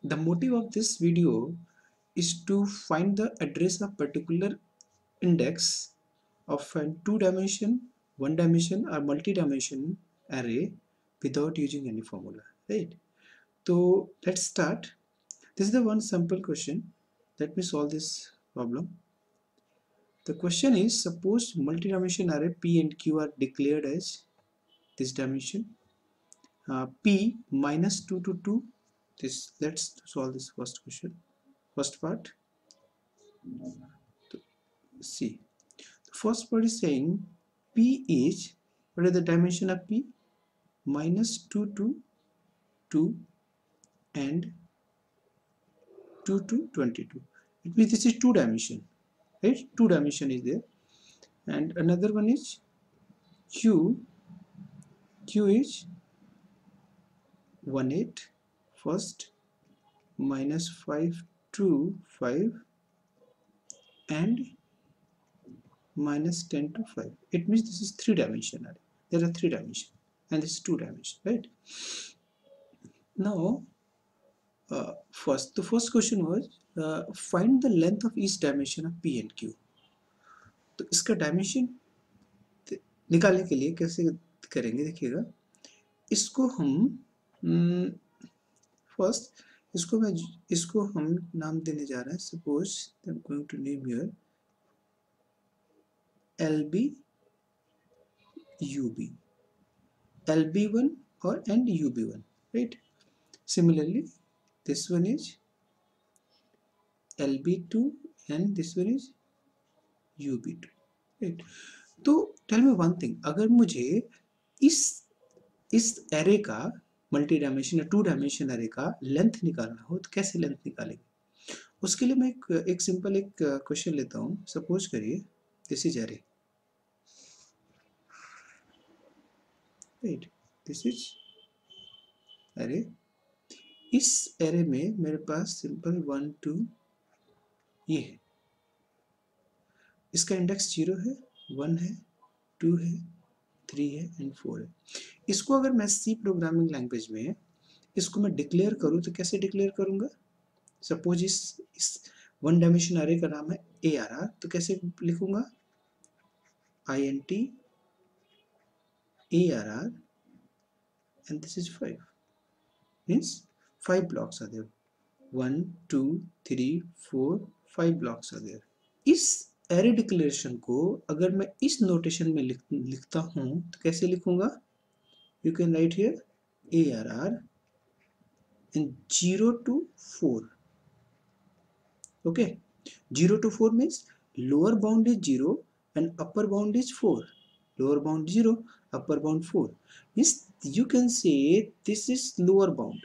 The motive of this video is to find the address of particular index of a two-dimension, one-dimension or multi-dimension array without using any formula, right? So let's start. This is the one simple question. Let me solve this problem. The question is, suppose multi-dimension array P and Q are declared as this dimension P minus 2 to 2. Let's solve this first question. First part. See, the first part is saying P is, what is the dimension of P? Minus 2 to 2 and 2 to 22. It means this is two dimension, right? Two dimension is there. And another one is Q is 18 first, minus 5 to 5 and minus 10 to 5. It means this is three dimensional. There are three dimensions and this is two dimension, right? Now the first question was find the length of each dimension of P and Q. तो इसका dimension निकालने के लिए कैसे करेंगे, देखिएगा इसको हम फर्स्ट इसको हम नाम देने जा रहे हैं. Suppose I am going to name here LB UB, LB1 or and UB1, right? Similarly this one is LB2 and this one is UB2, right? तो टेल मी वन थिंग, अगर मुझे इस एरे का मल्टी डायमेंशन या two dimension array का length निकालना हो तो कैसे लेंथ निकालेंगे? उसके लिए मैं एक सिंपल एक क्वेश्चन लेता हूँ. सपोज करिए this is array, right? This is array. इस एरे में मेरे पास सिंपल 1 2 ये है. इसका इंडेक्स 0 है, 1 है, 2 है, 3 है एंड 4 है. इसको अगर मैं सी प्रोग्रामिंग लैंग्वेज में इसको मैं डिक्लेयर करूँ तो कैसे डिक्लेयर करूँगा? सपोज इस वन डायमेंशन एरे का नाम है ARR, तो कैसे लिखूंगा? INT ARR and this is 5. Means 5 blocks are there. 1 2 3 4 5 blocks are there. इस एरे डिक्लेरेशन को अगर मैं इस नोटेशन में लिखता हूं तो कैसे लिखूंगा? You can write here ARR and 0 to 4. Okay, 0 to 4 means lower bound is 0 and upper bound is 4. Lower bound 0, upper bound 4. Means you can say this is lower bound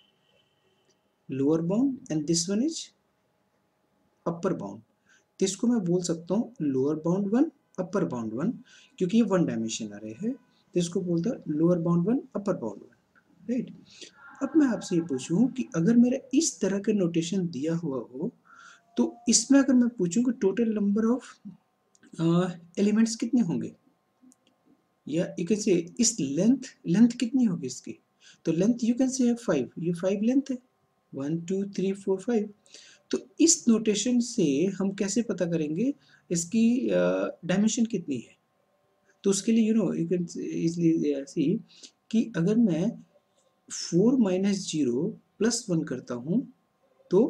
and this one is upper bound. तो इसको मैं बोल सकता हूँ lower bound 1 upper bound 1, क्योंकि ये one dimension आ रहे हैं तो इसको बोलता है lower bound 1 upper bound 1, right? अब मैं आपसे ये पूछूं कि अगर मेरा इस तरह का नोटेशन दिया हुआ हो तो इसमें अगर मैं पूछूं कि टोटल नंबर ऑफ एलिमेंट्स कितने होंगे, या यू कैन से इस लेंथ कितनी होगी इसकी? तो लेंथ यू कैन से 5. ये 5 लेंथ है, 1 2 3 4 5. तो इस नोटेशन से हम कैसे पता करेंगे इसकी डायमेंशन कितनी है? तो उसके लिए यू कैन इजली सी कि अगर मैं 4 माइनस 0 प्लस 1 करता हूँ तो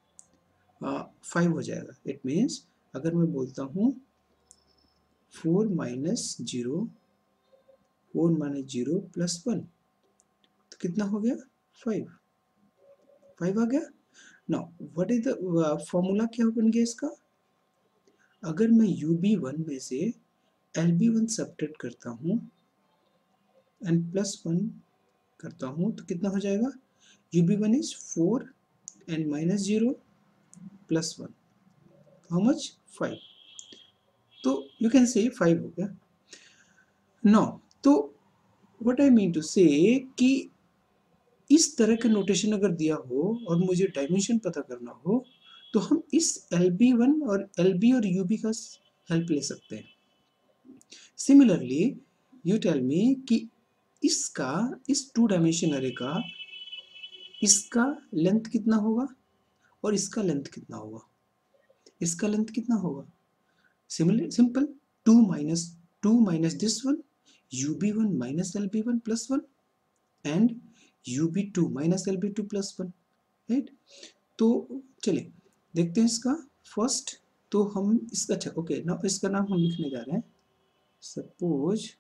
5 हो जाएगा. इट मीन्स अगर मैं बोलता हूँ 4 माइनस 0 प्लस 1 तो कितना हो गया? 5 आ गया. Now what is the formula, क्या बन गया इसका? अगर मैं UB1 में से LB1 सब्ट्रैक्ट करता हूँ एंड प्लस 1 करता हूँ तो कितना हो जाएगा? UB1 is 4 and minus 0 plus 1, how much? 5. तो यू कैन से 5 हो गया. नाउ तो व्हाट आई मीन टू से कि इस तरह का नोटेशन अगर दिया हो और मुझे डायमेंशन पता करना हो तो हम इस LB1 और LB और UB का हेल्प ले सकते हैं. सिमिलरली यू टेल मी कि इस टू डायमेंशन एरे का इसका लेंथ कितना होगा और इसका लेंथ कितना होगा, इसका लेंथ कितना होगा, similar simple, 2 minus this one, ub1 minus lb1 plus one and ub2 minus lb2 plus one, right. तो चलिए देखते हैं इसका फर्स्ट, तो हम इसका, अच्छा ओके ना, इसका नाम हम लिखने जा रहे हैं, सपोज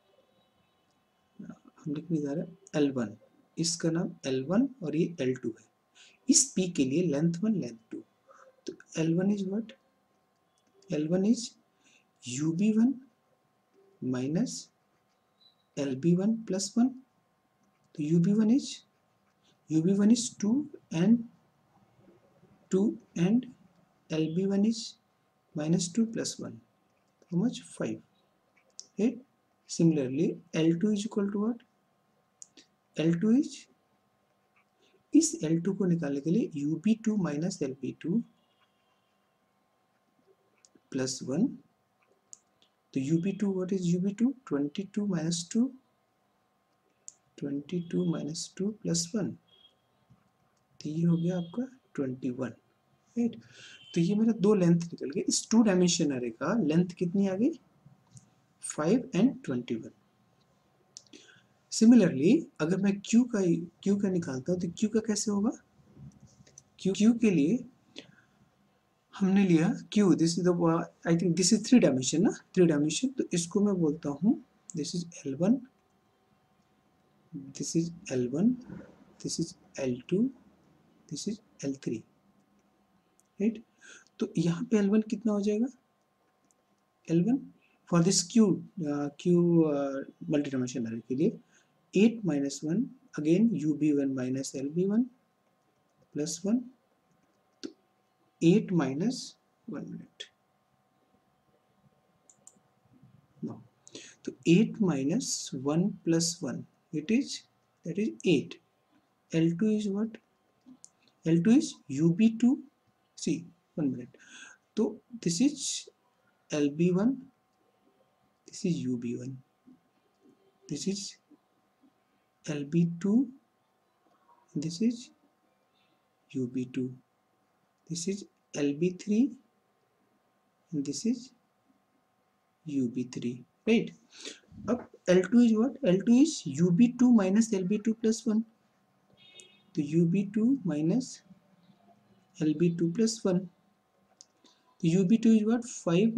हम लिखने जा रहे हैं L1, इसका नाम L1 और ये L2 है। इस P के लिए लेंथ 1 लेंथ 2, तो L1 is what, L1 is ub1 minus lb1 plus one, तो ub1 is 2 and 2 and lb1 is minus 2 plus 1, how much, 5, right? Similarly L2 is equal to what, L2 is, इस L2 को निकालने के लिए ub2 minus lb2 plus 1, तो ub2 what is ub2, 22 minus 2, 22 minus 2 plus 1, तो ये हो गया आपका 21, राइट। तो ये मेरा दो लेंथ निकल गए, इस 2 डायमेंशन अरे का लेंथ कितनी आ गई, 5 and 21। सिमिलरली अगर मैं Q का निकालता हूँ तो Q का कैसे होगा, Q के लिए हमने लिया Q, this is the, I think this is 3 dimension ना, 3 डायमेंशन, तो इसको मैं बोलता हूँ this is L1, this is L1, this is L2, this is L3, right. तो यहाँ पे L1 कितना हो जाएगा, L1 for this Q multi dimension array के लिए 8 minus 1 again ub1 minus lb1 plus 1, तो 8 minus 1 minute, no, तो 8 minus 1 plus 1, it is, that is 8, L2 is what, L2 is ub2, see 1 minute, तो this is lb1, this is ub1, this is lb2, this is ub2, this is lb3 and this is ub3, right। अब L2 is what, L2 is ub2 minus lb2 plus 1, तो ub2 minus lb2 plus 1, तो ub2 is what, 5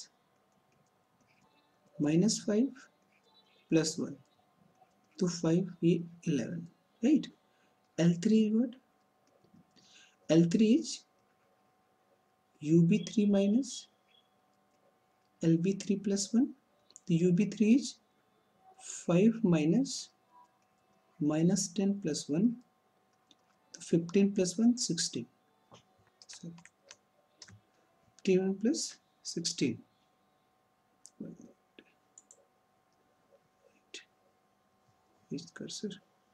minus 5 plus 1, तो 5 ये 11, right। L3 is what, L3 is ub3 minus lb3 plus 1, तो ub3 is 5 minus 10 plus 1, तो 15 plus 1 16, so 15 plus 16, is cursor,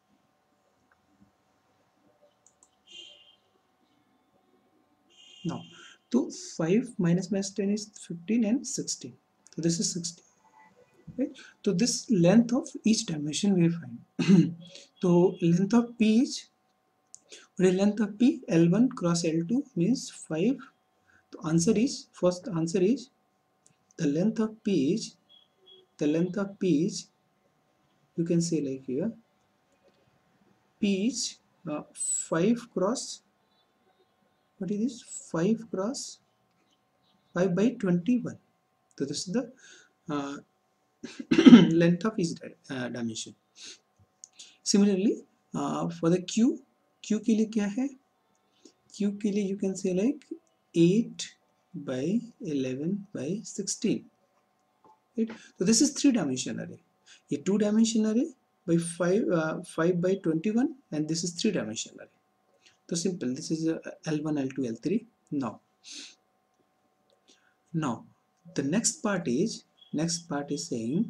now तो 5 minus 10 is 15 and 16, so this is 16, right। तो this length of each dimension we find तो length of P is, what is length of P, L1 cross L2 means 5, तो answer is, first answer is the length of P is, the length of P is, you can say like here, P is 5 cross, what is this, 5 cross 5 by 21, so this is the length of each dimension। Similarly for the Q के लिए क्या है, Q के लिए you can say like 8 by 11 by 16, right। so this is 3 dimension array, ये 2 dimension array by 5 by 21 and this is 3 dimension array, so simple, this is L1 L2 L3। now the next part is saying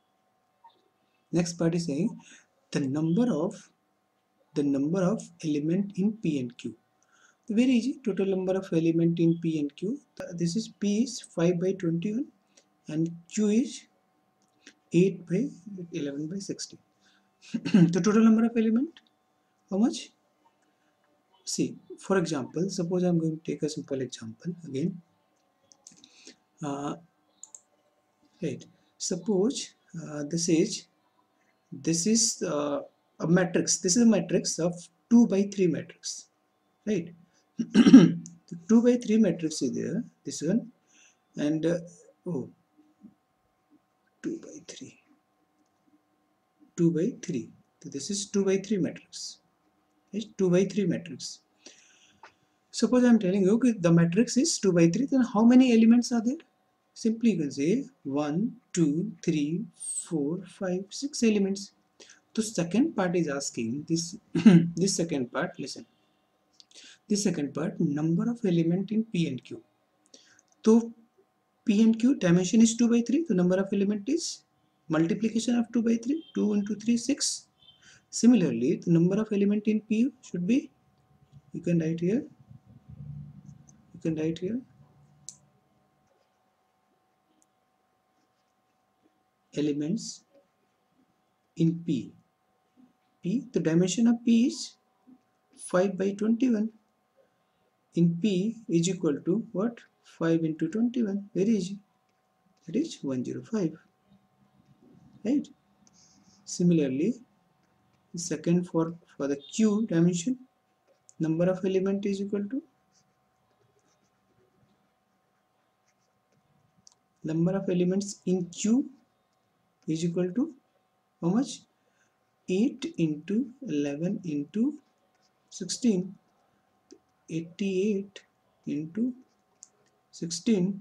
the number of element in P and Q, very easy, total number of element in P and Q, this is P is 5 by 21 and Q is 8 by 11 by 16 the total number of element, how much, See, for example, suppose I'm going to take a simple example again. Right, suppose this is a matrix. This is a matrix of 2 by 3 matrix, right? The 2 by 3 matrix is there, this one, and oh, 2 by 3, 2 by 3. So this is 2 by 3 matrix, right? 2 by 3 matrix. Suppose I'm telling you, okay, the matrix is 2 by 3, then how many elements are there? Simply you can say 1, 2, 3, 4, 5, 6 elements. The second part is asking this, this second part, listen. This second part, number of element in P and Q. So P and Q dimension is 2 by 3. The number of element is multiplication of 2 by 3. 2 into 3, 6. Similarly, the number of element in P should be, you can write here, elements in P. The dimension of P is 5 by 21. In P is equal to what? 5 into 21. Very easy. That is 105. Right? Similarly, second for the Q dimension, number of element is equal to number of elements in Q is equal to how much? 8 into 11 into 16. 88 into 16.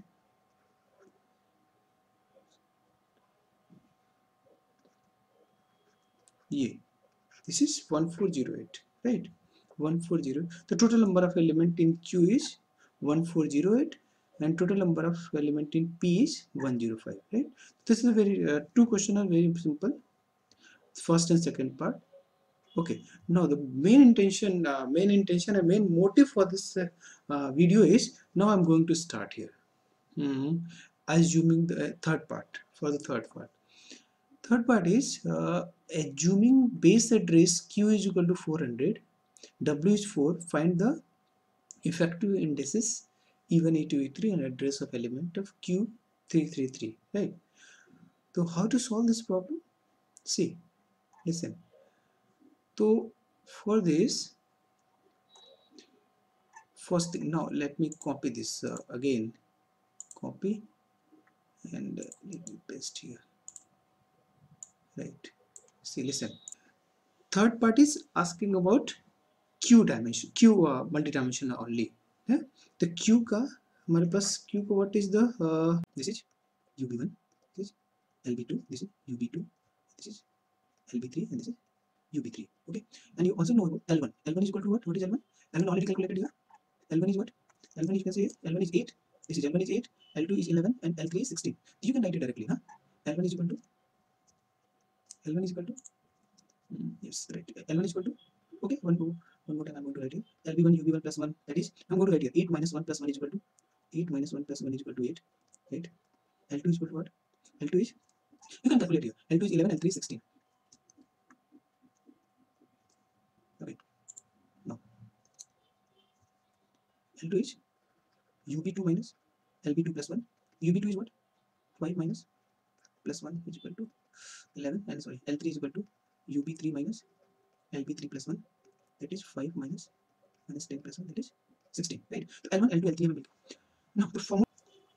Yeah, this is 1408, right? 140. The total number of element in Q is 1408 and total number of element in P is 105, right? This is a very two questions are very simple, first and second part. Okay, now the main intention and main motive for this video is, now I'm going to start here. Assuming the third part. For the third part is assuming base address Q is equal to 400, W is 4, find the effective indices E1, E2, E3 and address of element of Q333, right? So how to solve this problem? See, listen. So for this, first thing, now let me copy this again, copy and let me paste here, right? See, listen. Third part is asking about Q dimension, Q multi-dimensional only. है? तो Q का हमारे पास Q का what is the this is UB1, this is LB2, this is UB2, this is LB3 and this is UB3. Okay, and you also know about L1. L1 is equal to what? What is L1? L1 already calculated here. L1 is what? L1 you can say L1 is 8. This is L1 is 8, L2 is 11 and L3 is 16. You can write it directly, huh? L1 is equal to yes, right. L1 is equal to, okay, one more time I'm going to write here. LB1 UB1 plus 1, that is, I'm going to write here 8 minus 1 plus 1 is equal to 8 minus 1 plus 1 is equal to 8, right? L2 is equal to what? L2 is, you can calculate here. L2 is 11, L3 is 16. Okay, now L2 is UB2 minus LB2 plus 1. UB2 is what? 5 minus plus 1 is equal to 11, and sorry, L3 is equal to UB3 minus LB3 plus 1, that is 5 minus 10 plus 1, that is 16, right? So L1, L2, L3 now the formula.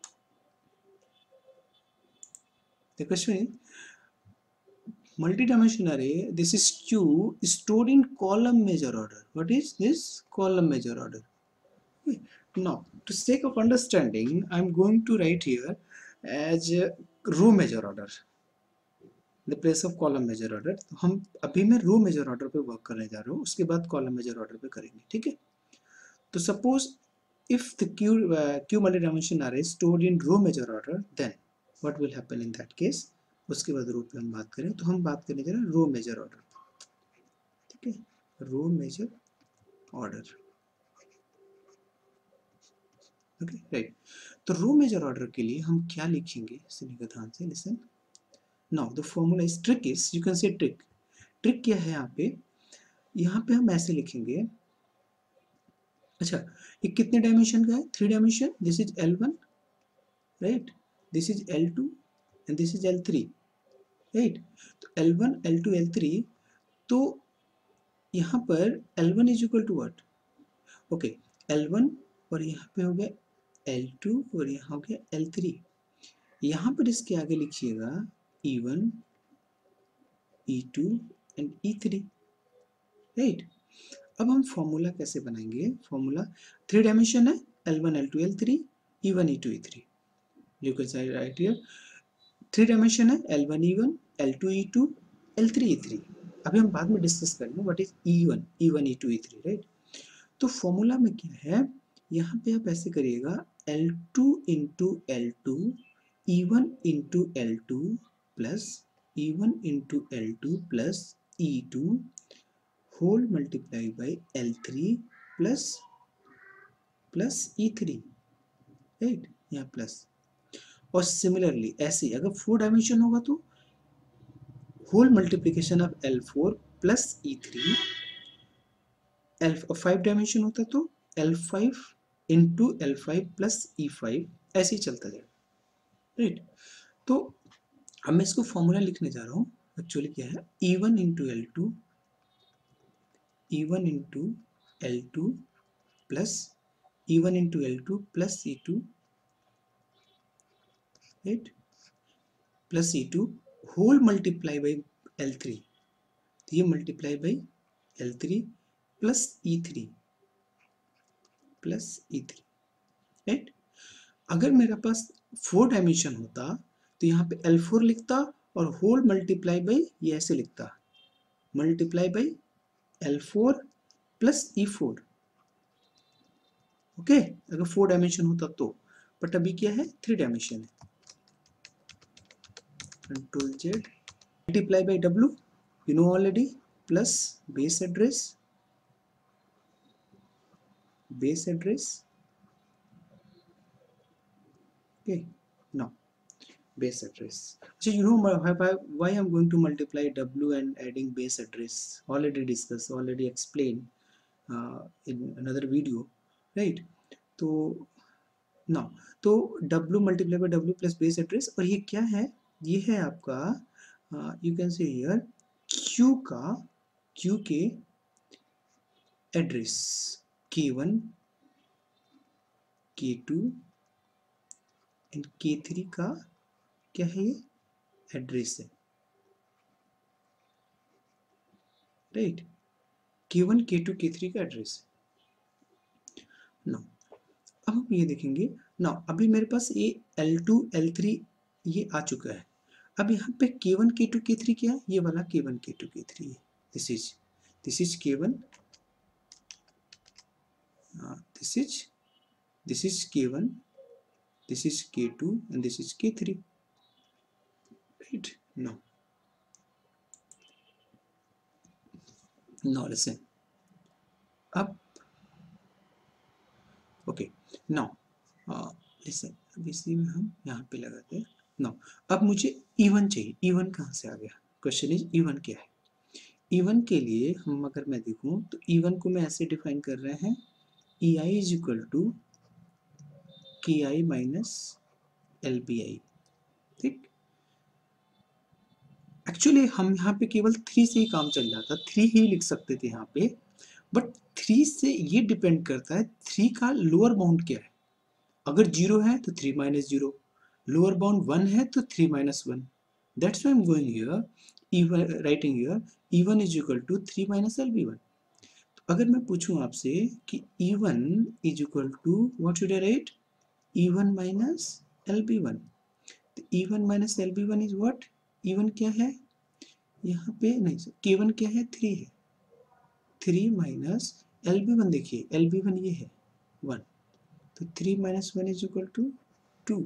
The question is, multi-dimensional array, this is Q stored in column measure order. What is this? Column measure order. Okay. Now, to sake of understanding, I'm going to write here as row measure order. The place of column measure order. तो हम अभी मैं row measure order पे work करने जा रहा हूँ, उसके बाद column measure order पे करेंगे, ठीक है? तो suppose if the Q multi-dimensional array is stored in row measure order, then what will happen in that case? उसके बाद रो पे हम बात करें, तो हम बात करने जा रहे हैं रो मेजर ऑर्डर, ठीक है? Row major order, okay, right? तो रो मेजर ऑर्डर के लिए हम क्या लिखेंगे, सुनिएगा ध्यान से, listen. Now the formula is, trick is, you can say trick क्या है यहाँ पे हम ऐसे लिखेंगे, अच्छा, ये कितने डायमेंशन का है? 3 dimension. This is L1, right, this is L2 and this is L3, right. तो L1 L2 L3, तो यहाँ पर L1 is equal to what? Okay, L1 और यहाँ पे हो गया L2 और यहाँ हो गया L3। यहाँ पर इसके आगे लिखिएगा E1 E2 and E3, right. अब हम फॉर्मूला कैसे बनाएंगे? फॉर्मूला 3 डायमेंशन है, L1 L2 L3, E1 E2 E3। You can write here 3 dimension है, L1 E1 L2 E2 L3 E3। अभी हम बाद में डिस्कस करेंगे what is E1 E1 E2 E3, right. तो फॉर्मूला में क्या है, यहाँ पे आप ऐसे करिएगा L2 into L2 E1 into L2 plus E1 into L2 plus E2 whole multiply by L3 plus plus E3, right, यहाँ प्लस। और सिमिलरली ऐसे अगर 4 डायमेंशन होगा तो whole multiplication of L4 plus E3, L5 dimension होता तो L5 into L5 plus E5, ऐसे ही चलता जाएगा, राइट। तो अब मैं इसको फॉर्मूला लिखने जा रहा हूँ। एक्चुअली क्या है, E1 into L2 E1 into L2 plus E1 into L2 plus E2, right, plus E2 whole multiply by L3, तो ये multiply by L3 plus E3 plus E3, right. अगर मेरे पास 4 डायमेंशन होता तो यहाँ पे L4 लिखता और होल मल्टीप्लाई बाई ये ऐसे लिखता, multiply by L4 plus E4, okay, अगर 4 डायमेंशन होता तो। बट अभी क्या है, 3 डायमेंशन है। Control Z multiply by W, you know already, plus base address okay, now base address. So you know why I'm going to multiply W and adding base address, already discussed, already explained in another video, right? तो now तो W multiply by W plus base address, और ये क्या है, ये है आपका you can say here Q के address K1 K2 and K3 का क्या है, ये एड्रेस है, राइट। K1 K2 K3 का एड्रेस है। नाउ अब हम ये देखेंगे, नाउ अभी मेरे पास ये L2 L3 ये आ चुका है। अब यहाँ पे K1 K2 K3 क्या है, ये वाला K1 K2 K3 है। This is K1, this is K1, this is K2 and this is K3, right? Now listen up, okay, now listen, अब इसी में हम यहाँ पे लगाते हैं। now अब मुझे E1 चाहिए। E1 कहाँ से आ गया, क्वेश्चन इज E1 क्या है। E1 के लिए हम अगर मैं देखूँ तो E1 को मैं ऐसे डिफाइन कर रहे हैं, EI is equal to KI minus LBI, ठीक। एक्चुअली हम यहाँ पे केवल 3 से ही काम चल जाता, 3 ही लिख सकते थे यहाँ पे, बट 3 से ये डिपेंड करता है 3 का लोअर बाउंड क्या है। अगर 0 है तो 3 माइनस 0, लोअर बाउंड 1 है तो 3 minus 1, that's why I am going here E1, writing here E1 is equal to 3 minus LB1। तो अगर मैं पूछूं आपसे कि E1 is equal to what should I write, E1 minus LB1, तो E1 minus LB1 is what, E1 क्या है यहाँ पे, नहीं सर K1 क्या है, 3 है, 3 माइनस LB1, देखिए LB1 ये है 1, तो 3 minus 1 is equal to 2,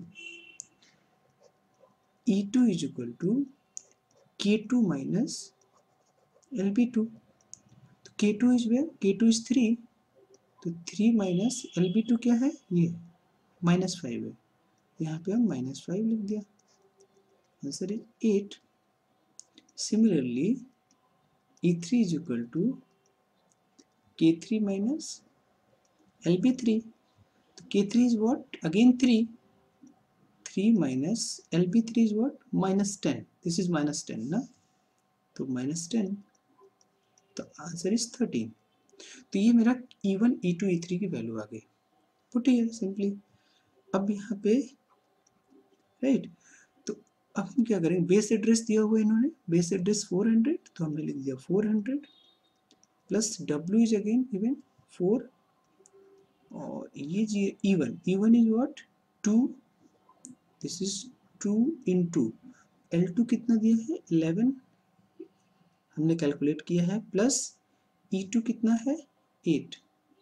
E2 is equal to K2 minus LB2, तो K2 is where, K2 is 3, तो 3 माइनस LB2 क्या है, ये -5 है, यहाँ पे हम -5 लिख दिया, answer is 8। Similarly E3 is equal to K3 minus LB3, तो K3 is what? Again 3. 3 minus LB3 is what? Minus 10. This is minus 10 ना, तो minus 10, तो आंसर इज 13. तो ये मेरा E1 E2 E3 की वैल्यू आ गई. Put here simply. अब यहाँ पे राइट, तो अब हम क्या करेंगे, बेस एड्रेस दिया हुआ है इन्होंने, बेस एड्रेस 400, तो हमने लिख दिया 400 plus W is again even 4, और ये जी E1, E1 is what 2, this is 2 into L2 कितना दिया है 11, हमने कैलकुलेट किया है, प्लस E2 कितना है 8,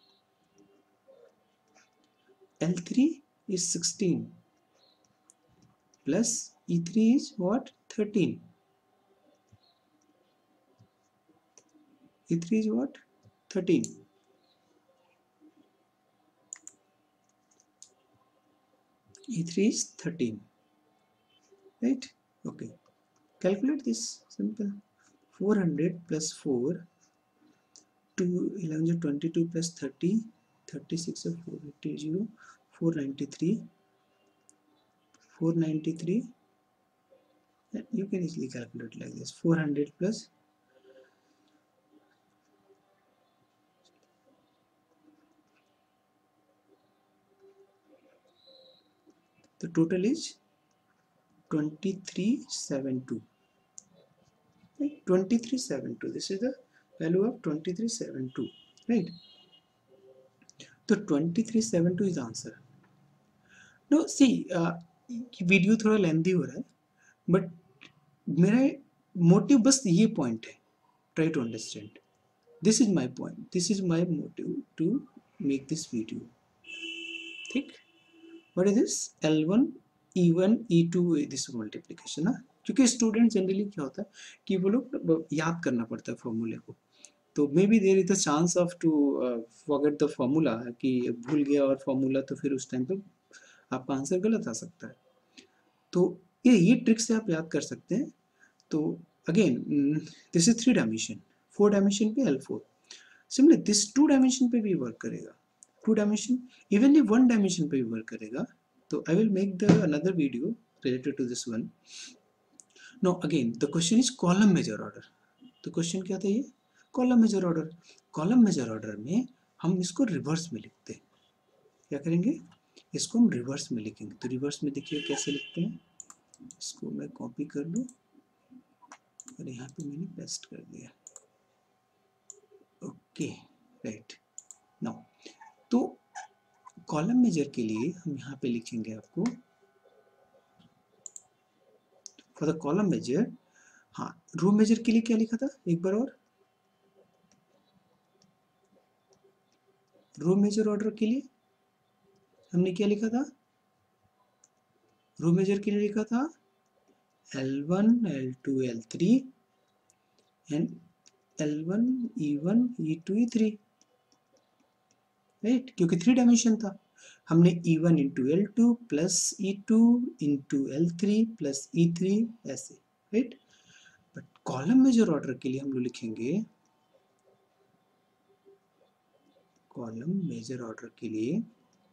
L3 is 16 plus E3 is what 13, E3 is what 13, E3 is 13, right? Okay, calculate this, simple. 400 plus 4, 2 11 22 plus 30, 36 of 480, 493, 493, and you can easily calculate like this, 400 plus the total is 2372, right? 2372, this is the value of 2372, right? So 2372 is the answer. No, see, video थोड़ा lengthy हो रहा है, but मेरा motive बस ये point है, try to understand. This is my point, this is my motive to make this video. ठीक, what is this L1 E1 E2 this multiplication ना, क्योंकि स्टूडेंट जनरली क्या होता है कि वो लोग याद करना पड़ता है फॉर्मूले को, तो may be there is the chance of to forget the formula, कि भूल गया और फॉर्मूला, तो फिर उस टाइम पे आपका आंसर गलत आ सकता है. तो ये ट्रिक से आप याद कर सकते हैं. तो again this is 3 dimension, 4 dimension पे L4, सिमिलर दिस 2 डायमेंशन पे भी वर्क करेगा, 2 डायमेंशन, इवन ये 1 डायमेंशन पे भी वर्क करेगा. तो I will make the another video related to this one. Now again the question is column major order. तो क्वेश्चन क्या था ये, column major order. Column major order में हम इसको रिवर्स में लिखते हैं. क्या करेंगे, इसको हम रिवर्स में लिखेंगे. तो रिवर्स में देखिए कैसे लिखते हैं, इसको मैं कॉपी कर लूँ और यहाँ पे मैंने पेस्ट कर दिया. Okay, right. नाउ तो कॉलम मेजर के लिए हम यहाँ पे लिखेंगे आपको, फॉर द कॉलम मेजर. हाँ, रो मेजर के लिए क्या लिखा था एक बार और, रो मेजर ऑर्डर के लिए हमने क्या लिखा था, रो मेजर के लिए लिखा था L1 L2 L3 and L1 E1 E2 E3, right, क्योंकि 3 डायमेंशन था. हमने E1 into L2 plus E2 into L3 plus E3 ऐसे, right. But column major order के लिए हम लोग लिखेंगे, कॉलम मेजर ऑर्डर के लिए,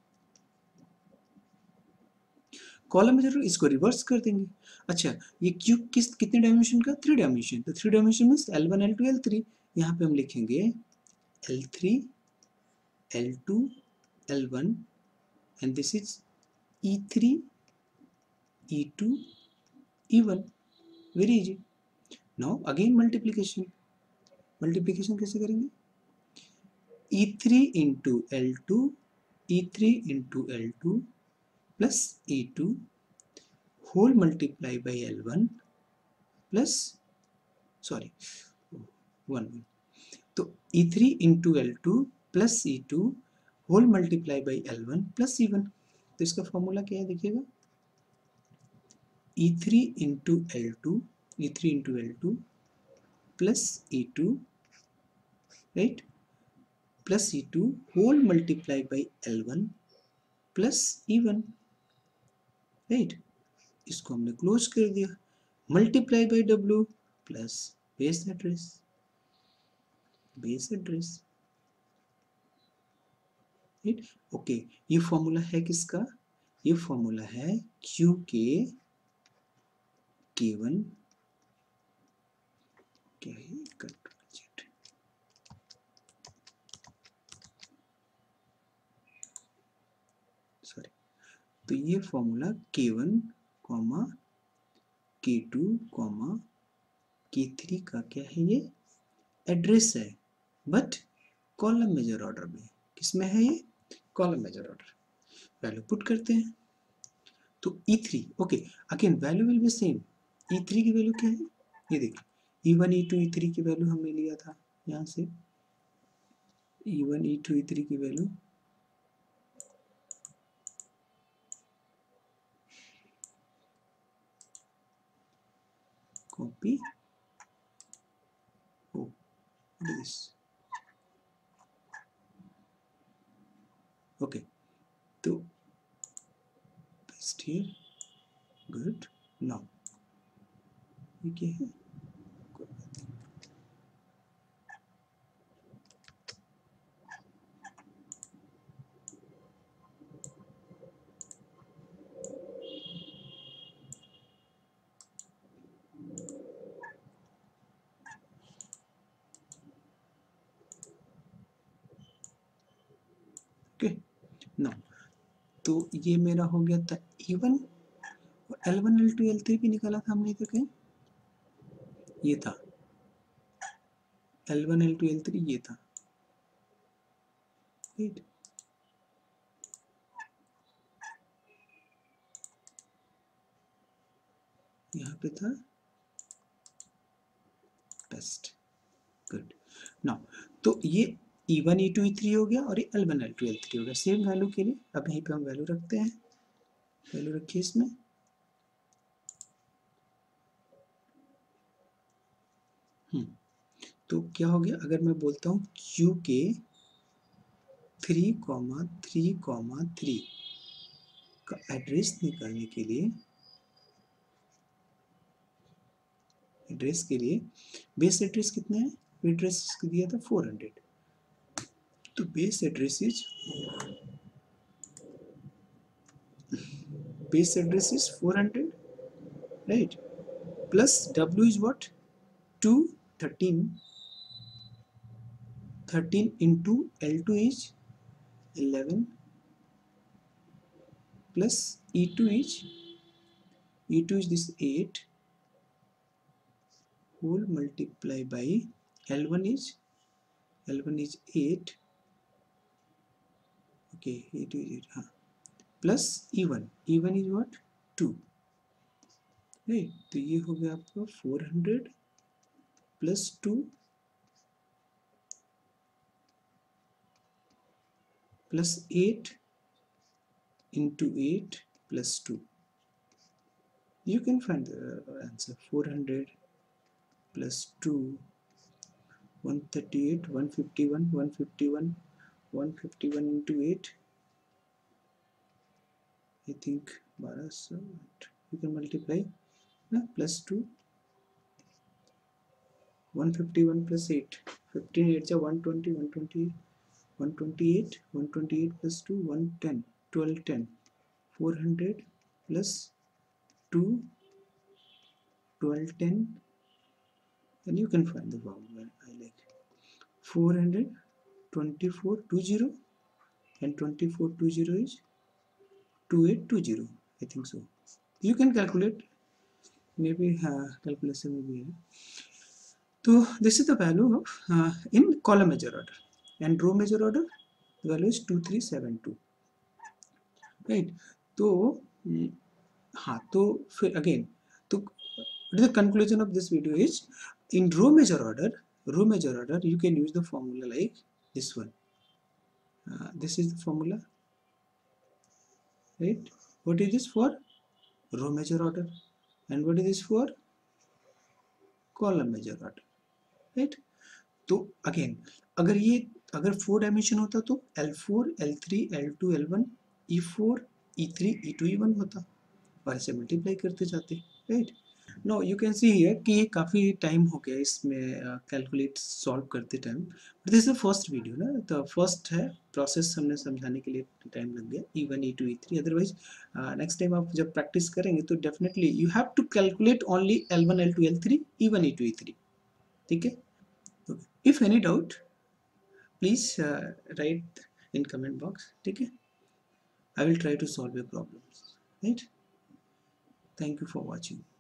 कॉलम मेजर इसको रिवर्स कर देंगे. अच्छा, ये क्यूब कितने डायमेंशन का, 3 डायमेंशन, तो 3 dimension means L1 L2 L3. यहाँ पे हम लिखेंगे L3 L2 L1 and this is E3 E2 E1, very easy. Now again multiplication, multiplication कैसे करेंगे, E3 into L2 E3 into L2 plus E2 whole multiply by L1 plus, sorry, 1, तो E3 into L2 plus E2 whole multiply by L1 plus E1. तो इसका formula क्या है देखिएगा, E3 into L2, E3 into L2 plus E2, right, plus E2 whole multiply by L1 plus E1, right. इसको हमने close कर दिया, multiply by W plus base address, base address, right. Okay, ये फॉर्मूला है किसका? ये फॉर्मूला है Q के K1 क्या है, कंट्रोल जेड, सॉरी। तो ये formula K1 comma K2 comma K3 का क्या है, ये एड्रेस है, बट कॉलम मेजर ऑर्डर में। किसमें है ये? Column major order. Value put करते हैं तो E3, ओके, again value will be same. E3 की वैल्यू क्या है, ये देखिए, E1 E2 E3 की वैल्यू हमने लिया था यहाँ से, E1 E2 E3 की value copy, oh this, okay, तो पेस्ट हियर, गुड। नाउ ये क्या है, ओके। नाउ तो ये मेरा हो गया था E1, और L1 L2 L3 भी निकाला था हमने, तो कहीं ये था L1 L2 L3, ये था, राइट। यहाँ पे था टेस्ट, गुड। नाउ तो ये E1 E2 E3 हो गया, और ये L1 L2 L3 हो गया सेम वैल्यू के लिए। अब यहीं पे हम वैल्यू रखते हैं, वैल्यू रखिए इसमें, तो क्या हो गया, अगर मैं बोलता हूँ क्यू के 3,3,3 का एड्रेस निकालने के लिए, एड्रेस के लिए बेस एड्रेस कितना है, एड्रेस दिया था 400, तो base address is 400, right, plus W is what, 2, 13 into L2 is 11, plus E2 is this 8 whole multiply by L1 is 8, okay, E2 is 8, plus E1 is what, 2, right। तो ये हो गया आपका 400 plus 2 plus 8 into 8 plus 2. You can find the answer, 400 plus 2, 138, 151, 151, 151 into 8, I think 1200, you can multiply, plus 2, 151 plus 8, 15 8 is 120, 120, 128, 128 plus 2, 110, 1210, 400 plus 2, 1210, and you can find the formula. I like 400, 2420, and 2420 is 2820, I think so. You can calculate, maybe calculation में भी है. So this is the value of in column measure order, and row measure order the value is 2372, right. तो हाँ, तो फिर again, तो the conclusion of this video is, in row measure order you can use the formula like this one. This is the formula, right. What is this for? Row measure order. And what is this for? Column measure order, right. तो again अगर 4 dimension होता तो L4 L3 L2 L1 E4 E3 E2 E1 होता, और ऐसे multiply करते जाते, right. No you can see here कि काफ़ी टाइम हो गया इसमें कैलकुलेट सॉल्व करते time, but this is the first video ना, तो फर्स्ट है प्रोसेस हमने समझाने के लिए टाइम लग गया E1 E2 E3। Otherwise next time आप जब प्रैक्टिस करेंगे तो definitely you have to calculate only L1 L2 L3 E1 E2 E3। ठीक है, if any doubt please write in comment box. ठीक है, I will try to solve your problems, right. Thank you for watching.